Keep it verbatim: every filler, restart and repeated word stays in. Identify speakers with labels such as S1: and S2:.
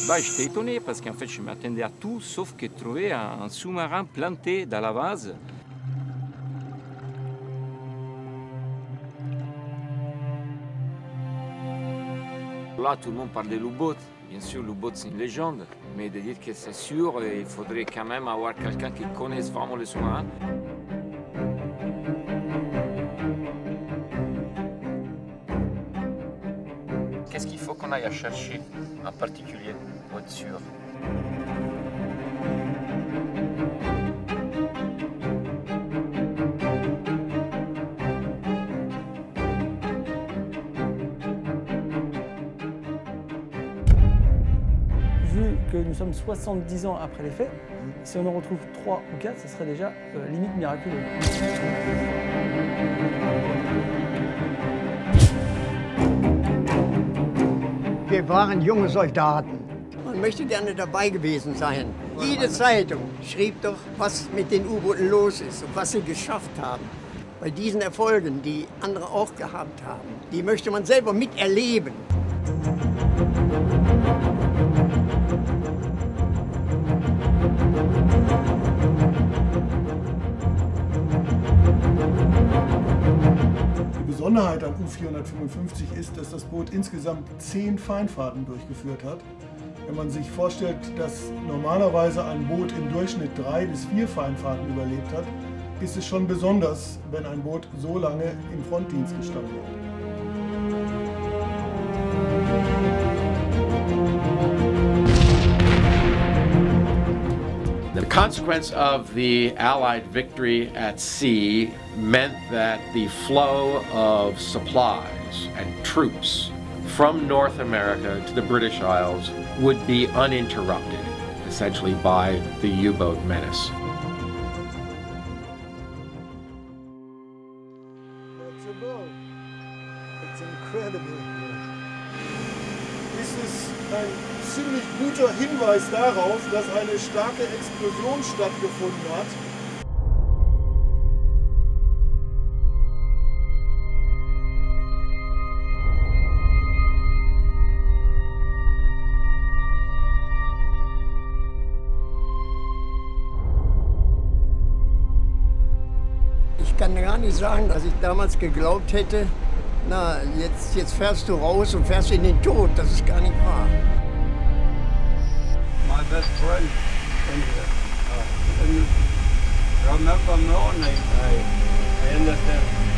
S1: Bah, j'étais étonné parce qu'en fait, je m'attendais à tout sauf que de trouver un, un sous-marin planté dans la vase. Là, tout le monde parle de l'U-boat. Bien sûr, l'U-boat, c'est une légende. Mais de dire que c'est sûr, il faudrait quand même avoir quelqu'un qui connaisse vraiment le sous-marin. Qu'est-ce qu'il faut qu'on aille à chercher en particulier pour être sûr?
S2: Vu que nous sommes soixante-dix ans après les faits, si on en retrouve trois ou quatre, ce serait déjà euh, limite miraculeux.
S3: Wir waren junge Soldaten. Man möchte gerne dabei gewesen sein. Jede Zeitung schrieb doch, was mit den U-Booten los ist und was sie geschafft haben. Bei diesen Erfolgen, die andere auch gehabt haben, die möchte man selber miterleben.
S4: Die Besonderheit an U vierhundertfünfundfünfzig ist, dass das Boot insgesamt zehn Feindfahrten durchgeführt hat. Wenn man sich vorstellt, dass normalerweise ein Boot im Durchschnitt drei bis vier Feindfahrten überlebt hat, ist es schon besonders, wenn ein Boot so lange im Frontdienst gestanden hat.
S5: The consequence of the Allied victory at sea meant that the flow of supplies and troops from North America to the British Isles would be uninterrupted, essentially by the U-boat menace.
S4: That's a boat. It's incredible. Dies ist ein ziemlich guter Hinweis darauf, dass eine starke Explosion stattgefunden hat.
S3: Ich kann gar nicht sagen, dass ich damals geglaubt hätte, na, jetzt, jetzt fährst du raus und fährst in den Tod. Das ist gar nicht wahr.
S6: My best friend in here. Uh, and remember morning, I, I understand.